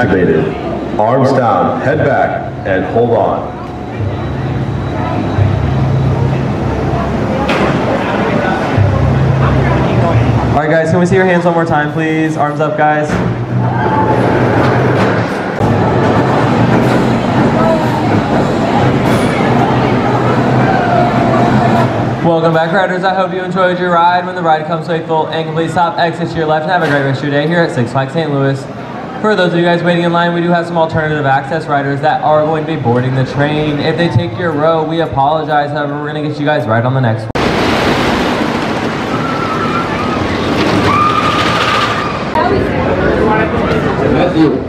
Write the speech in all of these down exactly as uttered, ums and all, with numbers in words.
activated. Arms down, head back, and hold on. All right, guys, can we see your hands one more time, please? Arms up, guys. Welcome back, riders. I hope you enjoyed your ride. When the ride comes to a full and complete stop, exit to your left and have a great rest of your day here at Six Flags Saint Louis. For those of you guys waiting in line, we do have some alternative access riders that are going to be boarding the train. If they take your row, we apologize. However, we're going to get you guys right on the next one. Matthew.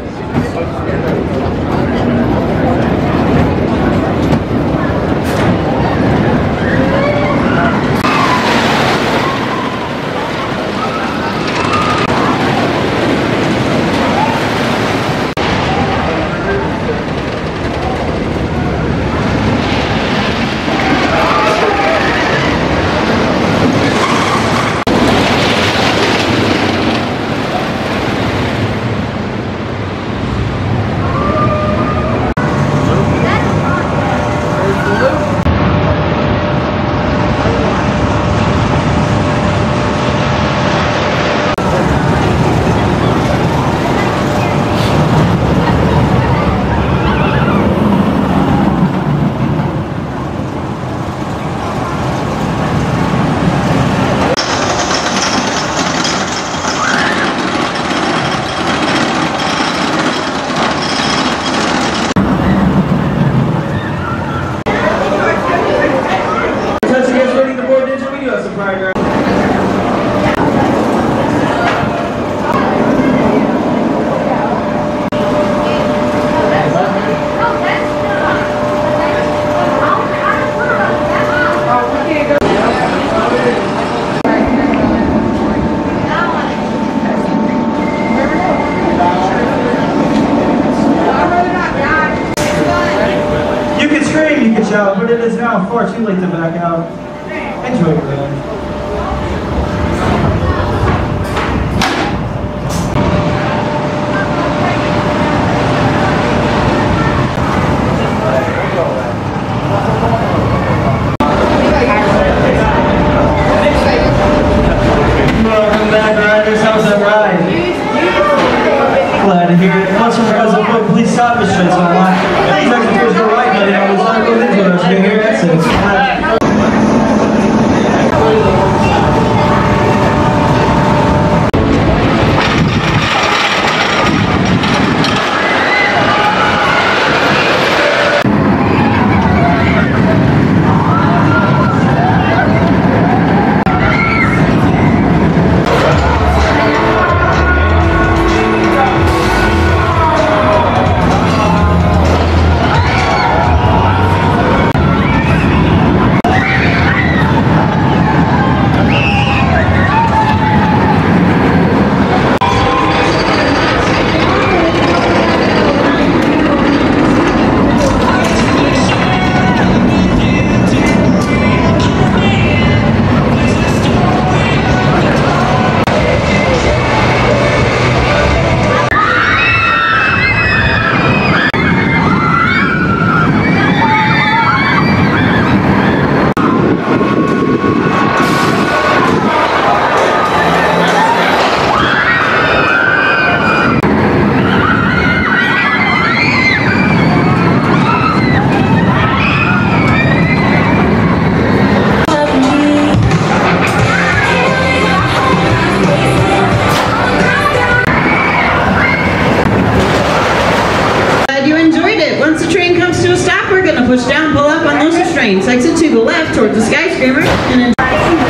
But it is now far too late to back out. Enjoy your ride. Welcome back, riders. How's that ride? Glad to hear it. Once you guys avoid police stop restraints online. Please exit towards your right, buddy. I was not going into it. You're here at Six Flags. Push down, pull up on those restraints. Exit to the left towards the skyscraper and then